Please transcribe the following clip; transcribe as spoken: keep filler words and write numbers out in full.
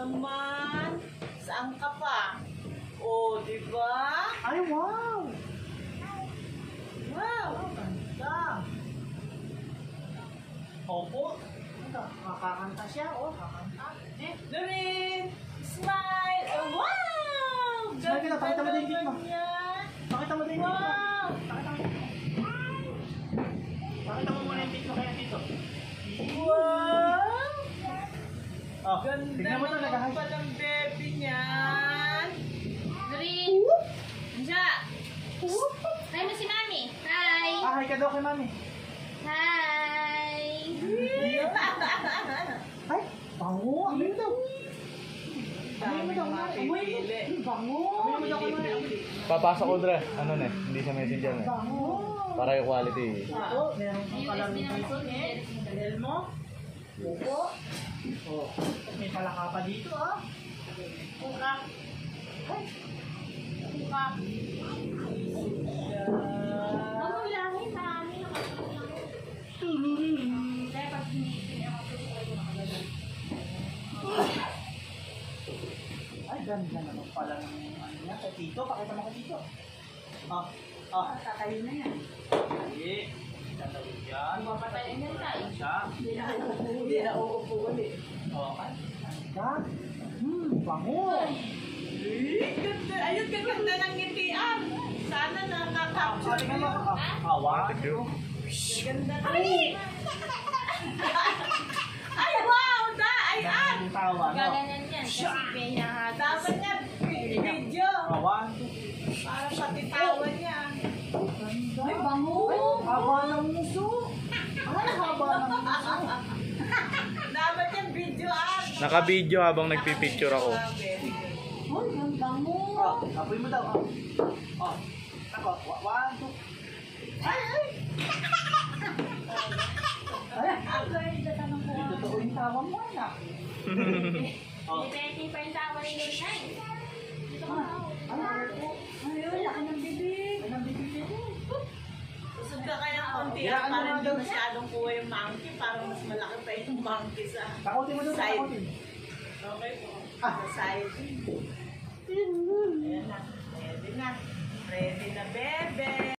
naman. Saan ka pa? Oh, di ba? Ay, wow! Wow, ganda. Opo. Ito, kakakanta siya. Oh, kakanta. Eh, Doreen, smile. Oh, wow! Smile ka na, pakita mo din yung naman gitna. yan. pakita mo din yung dito. Wow! Pakita mo. Pakita mo muna yung dito kaya dito. Wow! Oh, Ganda tignan mo to, naman nag-high. palang baby niyan. Green. Anja. Hi mo si Mami. Hi. Ah, hi ka daw kay mami. Hi. Ay, bango. Amoy mo daw. Amoy mo daw. Amoy mo. Mapipili. Bango. Amoy mo daw. Amoy. Papasok ko dre. Ano na eh, hindi sa messenger na eh. Bango. Para yung quality. Opo, meron kang Ayun, pala S B rin naman dito, si eh. Dahil mo. Opo. Oh, may palaka pa dito, ah. Puka. Ay. Puka. Ang lahi sa amin. Kaya pag hinipin ako Ay, ganda naman pala ng ano niya. Kay Tito, pakita mo kay Tito. Ah, ah. tatayo na yan. Hindi. Tatawid yan. Mapatayin na tayo. Siya. Hindi na uupo ulit. Okay. Ganda. Hmm, bango. Eh, ganda. Ayun, gaganda ng ngitian. Sana nakaka-capture Tingnan mo. yun. Ah, ah, wow. Ganda na. Ay! Ay, wow! Da! Ay, an! Ang tawa, no? Gaganyan yan. Kasi pinahata. Dapat niya video. Ah, one, two. Para sa titawan niya. Ganda. Ay, bango. Ay, haba ng muso. Ay, haba ng muso. Dapat yung video, an! Naka-video habang nagpipicture ako. Very good. Ay, ang bango. Oh, apoy mo daw. Oh. Oh. Ako, wa- one, two. Ay, ay. Ay, Ay, tatanong ko. hindi totoo yung tawa mo, anak. Oh. Depende pa yung tawa ni Lorna. Dito ka. Ay, Ayun, laki ng bibig. ay, nabibigay ko. Usog ka kaya ng konti Kaya at ano para nga hindi daw? masyadong kuha yung monkey. Parang mas malaki pa yung monkey sa Takotin mo doon, side. takotin. Okay po. Ah. Sa side. Ayan na. Ready na. Ready na, bebe.